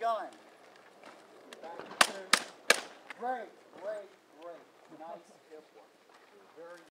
gun. Back to, great, great, great. Nice hip work. Very